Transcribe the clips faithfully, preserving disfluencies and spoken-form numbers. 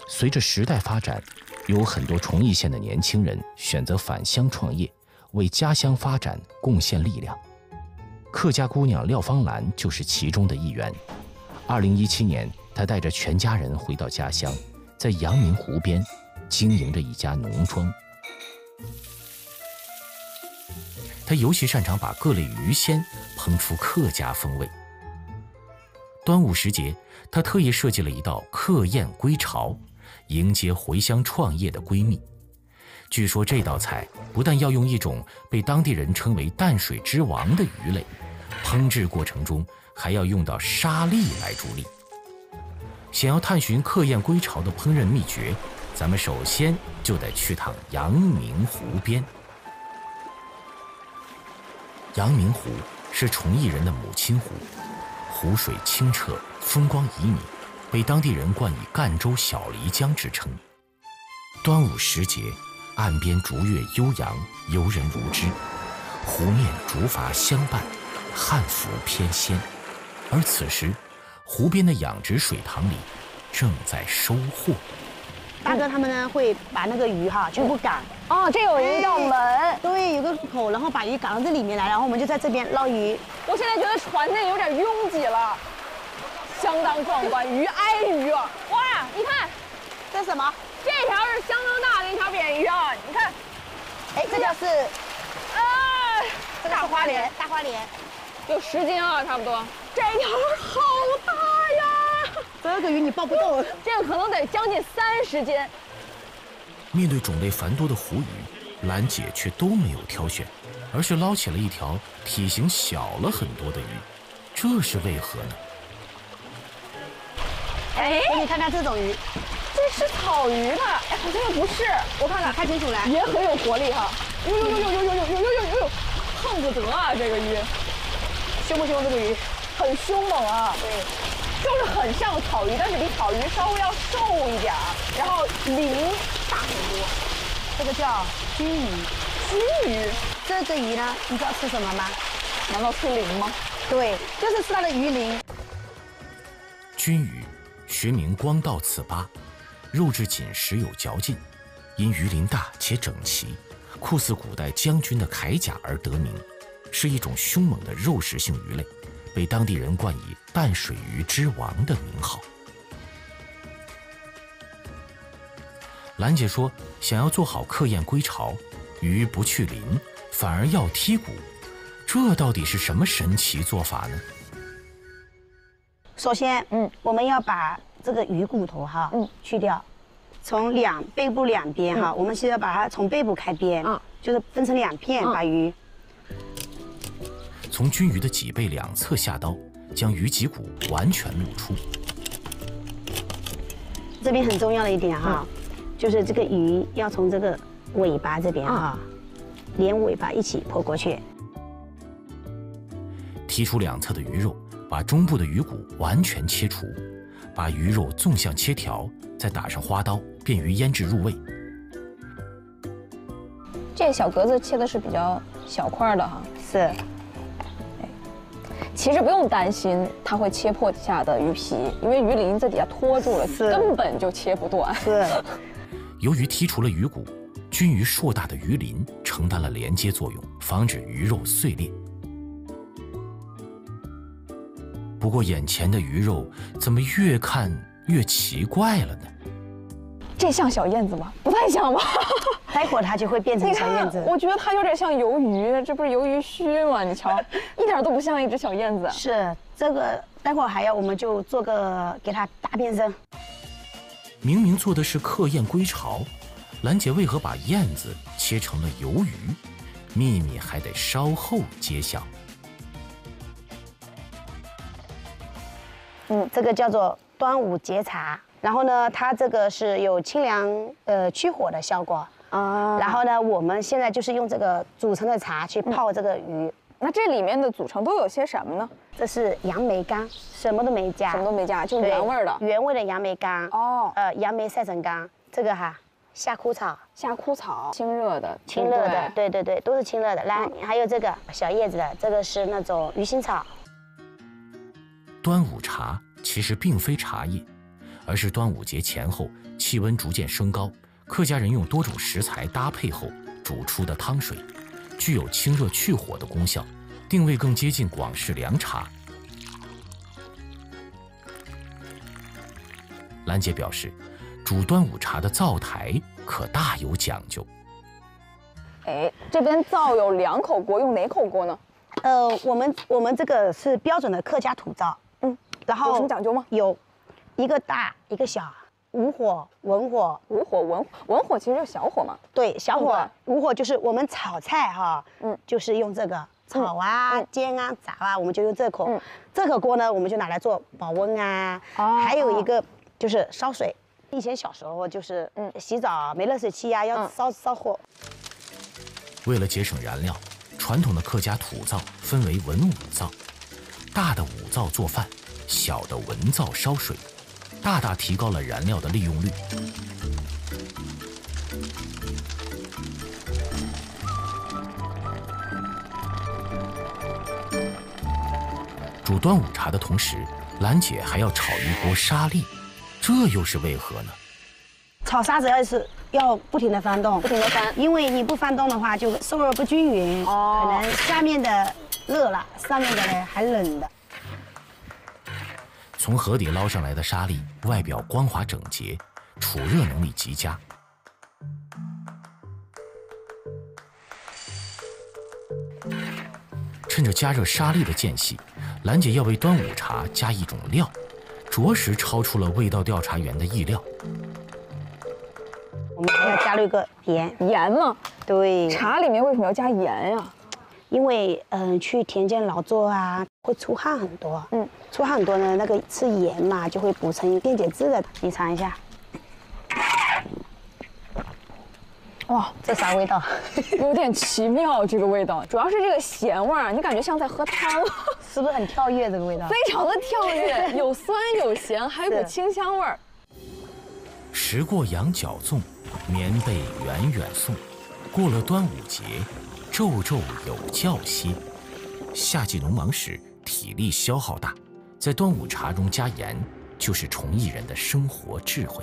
随着时代发展，有很多崇义县的年轻人选择返乡创业，为家乡发展贡献力量。客家姑娘廖芳兰就是其中的一员。二零一七年，她带着全家人回到家乡，在阳明湖边经营着一家农庄。她尤其擅长把各类鱼鲜烹出客家风味。端午时节，她特意设计了一道客宴归巢，迎接回乡创业的闺蜜。据说这道菜不但要用一种被当地人称为淡水之王的鱼类，烹制过程中还要用到沙粒来助力。想要探寻客宴归巢的烹饪秘诀，咱们首先就得去趟阳明湖边。阳明湖是崇义人的母亲湖，湖水清澈，风光旖旎，被当地人冠以赣州小漓江之称。端午时节，岸边竹月悠扬，游人如织，湖面竹筏相伴，汉服翩跹。而此时，湖边的养殖水塘里正在收获。 大哥他们呢会把那个鱼哈全部赶。 哦，这有一道门， 对，有个口，然后把鱼赶到这里面来，然后我们就在这边捞鱼。 我现在觉得船内有点拥挤了，相当壮观，鱼挨鱼啊！哇，你看， 这是什么？ 这条是相当大的一条扁鱼啊！你看， 哎，这条是， 啊， 这个大花鲢，大花鲢， 有十斤啊，差不多。这条好大呀！ 这个鱼你抱不动， 这个可能得将近三十斤。 面对种类繁多的湖鱼，兰姐却都没有挑选，而是捞起了一条体型小了很多的鱼，这是为何呢？ 哎， 给你看看这种鱼， 这是草鱼吧？哎，好像又不是，我看看， 看清楚来， 也很有活力哈！呦呦呦呦呦呦呦呦呦呦呦，碰不得啊！这个鱼， 凶不凶？这个鱼很凶猛啊！ 对， 就是很像草鱼，但是比草鱼稍微要瘦一点，然后鳞大很多。 这个叫鲟鱼。 鲟鱼， 这个鱼呢，你知道吃什么吗？ 难道吃鳞吗？ 对，就是吃它的鱼鳞。 鲟鱼学名光道刺巴，肉质紧实有嚼劲，因鱼鳞大且整齐，酷似古代将军的铠甲而得名，是一种凶猛的肉食性鱼类，被当地人冠以淡水鱼之王的名号。兰姐说，想要做好客宴归巢，鱼不去鳞，反而要剔骨，这到底是什么神奇做法呢？ 首先，嗯，我们要把这个鱼骨头哈，嗯，去掉，从两背部两边哈，我们现在把它从背部开边，啊，就是分成两片，把鱼从鲟鱼的脊背两侧下刀，将鱼脊骨完全露出。 这边很重要的一点哈，就是这个鱼要从这个尾巴这边哈，连尾巴一起剖过去。 剔出两侧的鱼肉，把中部的鱼骨完全切除，把鱼肉纵向切条，再打上花刀，便于腌制入味。 这小格子切的是比较小块的哈， 是。 其实不用担心它会切破底下的鱼皮，因为鱼鳞在底下拖住了，根本就切不断。 是。 由于剔除了鱼骨，鲟鱼硕大的鱼鳞承担了连接作用，防止鱼肉碎裂。不过眼前的鱼肉怎么越看越奇怪了呢？ 这像小燕子吗？不太像吧。 待会儿它就会变成小燕子。 我觉得它有点像鱿鱼，这不是鱿鱼须吗？你瞧，一点都不像一只小燕子。 是这个，待会儿还要我们就做个给它大变身。 明明做的是客宴归巢，兰姐为何把燕子切成了鱿鱼？秘密还得稍后揭晓。 嗯，这个叫做端午节茶，然后呢，它这个是有清凉呃驱火的效果啊。然后呢，我们现在就是用这个煮成的茶去泡这个鱼。嗯、 那这里面的组成都有些什么呢？ 这是杨梅干，什么都没加， 什么都没加，就原味的， 原味的杨梅干哦， 呃，杨梅晒成干，这个哈夏枯草， 夏枯草，清热的， 清热的，对对对，都是清热的。来，还有这个小叶子的，这个是那种鱼腥草。 端午茶其实并非茶叶， 而是端午节前后气温逐渐升高，客家人用多种食材搭配后煮出的汤水，具有清热去火的功效，定位更接近广式凉茶。兰姐表示，煮端午茶的灶台可大有讲究。 哎，这边灶有两口锅，用哪口锅呢？ 呃，我们我们这个是标准的客家土灶， 嗯， 然后有什么讲究吗？ 有一个大一个小，无火、文火。 无火、文文火其实就是小火嘛。 对，小火对， 无火就是我们炒菜哈， 嗯， 就是用这个炒啊、 嗯煎啊、炸啊，我们就用这口。 嗯这口锅呢，我们就拿来做保温啊。 哦还有一个就是烧水。以前小时候就是嗯洗澡没热水器呀、要嗯烧烧火。 为了节省燃料，传统的客家土灶分为文武灶，大的武灶做饭，小的文灶烧水，大大提高了燃料的利用率。煮端午茶的同时，兰姐还要炒一锅沙粒，这又是为何呢？ 炒沙子要是要不停的翻动， 不停地翻因为你不翻动的话，就受热不均匀， 哦可能下面的热了，上面的呢还冷的。 从河底捞上来的沙粒，外表光滑整洁，储热能力极佳。趁着加热沙粒的间隙，兰姐要为端午茶加一种料，着实超出了味道调查员的意料。 我们还要加入一个盐， 盐吗？ 对， 茶里面为什么要加盐呀？ 因为嗯、呃、去田间劳作啊，会出汗很多， 嗯， 出汗很多呢，那个吃盐嘛，就会补成电解质的。你尝一下， 哇， 这啥味道？ 有点奇妙，这个味道，主要是这个咸味儿，你感觉像在喝汤， 是不是很跳跃？这个味道非常的跳跃，有酸有咸，还有股是清香味儿。 时过羊角粽，棉被远远送。过了端午节，昼昼有觉歇。夏季农忙时，体力消耗大，在端午茶中加盐，就是崇义人的生活智慧。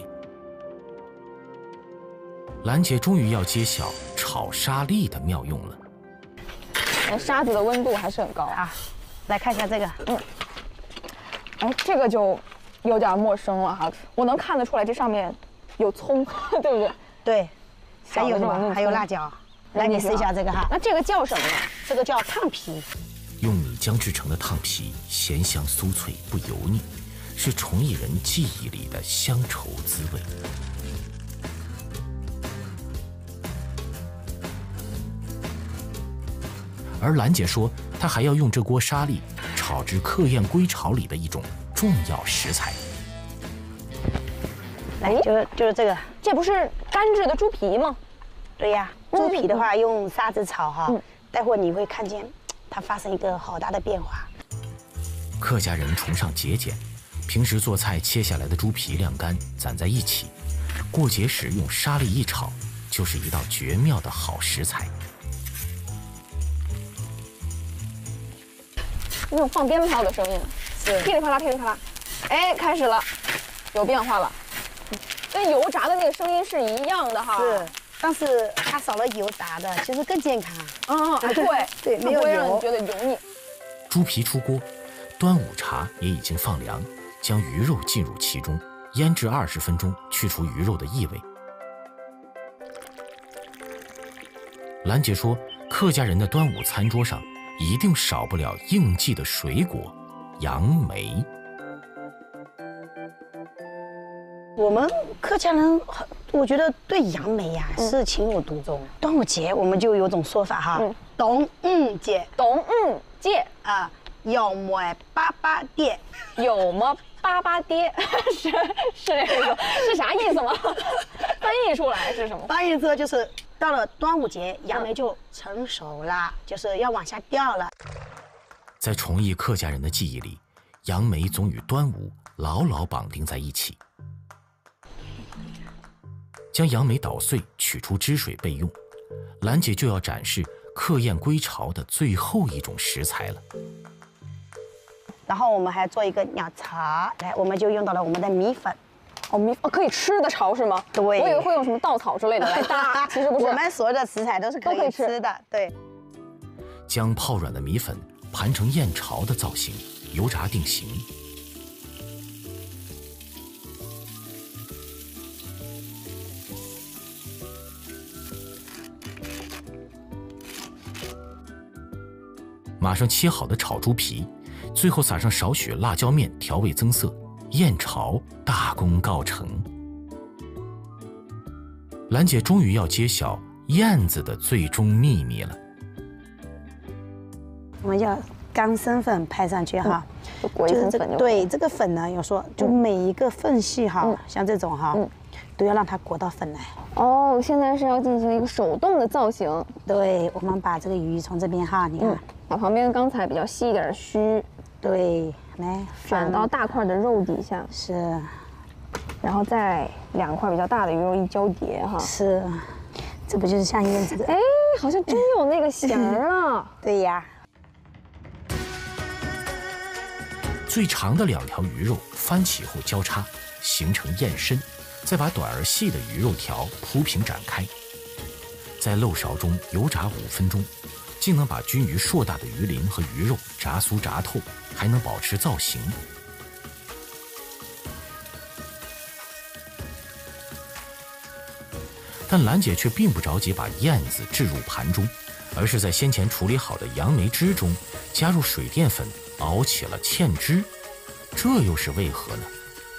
兰姐终于要揭晓炒沙粒的妙用了。 哎，沙子的温度还是很高啊。 啊，来看一下这个， 嗯，哎，这个就有点陌生了哈。我能看得出来，这上面有葱，对不对？ 对，还有什么？ 小的那种嫩葱还有辣椒。来，你试一下这个哈， 那这个叫什么呢？ 这个叫烫皮。 用米浆制成的烫皮，咸香酥脆不油腻，是崇义人记忆里的乡愁滋味。而兰姐说，她还要用这锅沙粒炒制客宴归巢里的一种重要食材。 来，就是就是这个， 这不是干制的猪皮吗？ 对呀， 嗯猪皮的话用沙子炒哈嗯， 待会儿你会看见它发生一个好大的变化。 客家人崇尚节俭，平时做菜切下来的猪皮晾干攒在一起，过节时用沙粒一炒，就是一道绝妙的好食材。 那种放鞭炮的声音， 是噼里啪啦，噼里啪啦，哎，开始了，有变化了，跟油炸的那个声音是一样的哈。 是，但是它少了油炸的，其实更健康。 啊，对对没有它不会让油你觉得油腻。 猪皮出锅，端午茶也已经放凉，将鱼肉进入其中，腌制二十分钟，去除鱼肉的异味。兰姐说，客家人的端午餐桌上一定少不了应季的水果杨梅。 我们客家人很，我觉得对杨梅呀、是情有独钟。端午节我们就有种说法哈嗯， 端午节懂嗯借啊，要买粑粑爹。 有么粑粑爹是是这个是啥意思吗？翻译出来是什么？ 翻译之后就是到了端午节，杨梅就成熟了，就是要往下掉了。 在崇义客家人的记忆里，杨梅总与端午牢牢绑定在一起。将杨梅捣碎，取出汁水备用。兰姐就要展示客宴归巢的最后一种食材了。 然后我们还做一个鸟巢，来，我们就用到了我们的米粉。 哦，米哦可以吃的巢是吗？ 对， 我以为会用什么稻草之类的来搭，其实不是。 我们所有的食材都是可以吃的，对。 将泡软的米粉盘成燕巢的造型，油炸定型。码上切好的炒猪皮，最后撒上少许辣椒面调味增色，燕巢大功告成。兰姐终于要揭晓燕子的最终秘密了。 我们要干生粉拍上去哈， 就裹一层粉就。 对，这个粉呢，有说就每一个缝隙哈，像这种哈，都要让它裹到粉来。 哦，现在是要进行一个手动的造型。 对，我们把这个鱼从这边哈，你看， 把旁边刚才比较细一点的须， 对，来转到大块的肉底下。 是。 然后再两块比较大的鱼肉一交叠哈。 是。这不就是像燕子的？ 哎，好像真有那个形儿了。 对呀。 最长的两条鱼肉翻起后交叉，形成燕身，再把短而细的鱼肉条铺平展开，在漏勺中油炸五分钟，竟能把均匀硕大的鱼鳞和鱼肉炸酥炸透，还能保持造型。但兰姐却并不着急把燕子置入盘中，而是在先前处理好的杨梅汁中加入水淀粉，熬起了芡汁，这又是为何呢？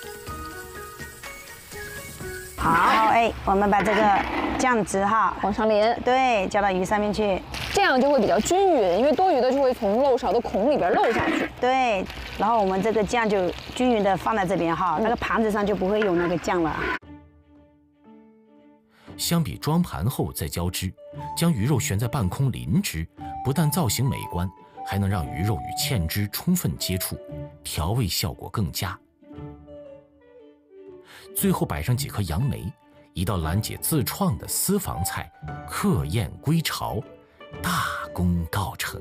好，哎，我们把这个酱汁哈往上淋， 对，浇到鱼上面去， 这样就会比较均匀，因为多余的就会从漏勺的孔里边漏下去。 对，然后我们这个酱就均匀的放在这边哈，嗯、那个盘子上就不会有那个酱了。 相比装盘后再浇汁，将鱼肉悬在半空淋汁，不但造型美观，还能让鱼肉与芡汁充分接触，调味效果更佳。最后摆上几颗杨梅，一道兰姐自创的私房菜客宴归巢，大功告成。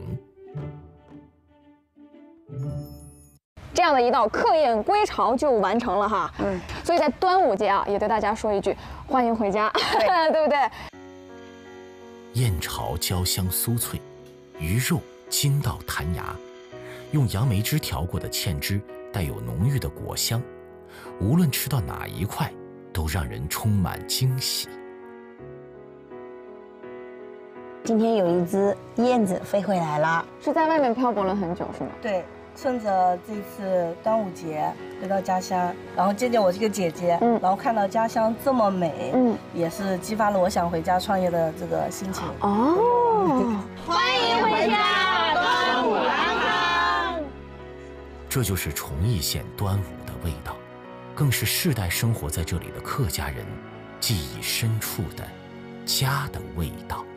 这样的一道客宴归巢就完成了哈，嗯，所以在端午节啊，也对大家说一句欢迎回家，对, 对不对？ 燕巢焦香酥脆，鱼肉筋道弹牙，用杨梅汁调过的芡汁带有浓郁的果香，无论吃到哪一块，都让人充满惊喜。 今天有一只燕子飞回来了， 是在外面漂泊了很久是吗？ 对。趁着这次端午节回到家乡，然后见见我这个姐姐，嗯，然后看到家乡这么美，嗯，也是激发了我想回家创业的这个心情。 哦， 欢迎回家，端午安康。 这就是崇义县端午的味道，更是世代生活在这里的客家人记忆深处的家的味道。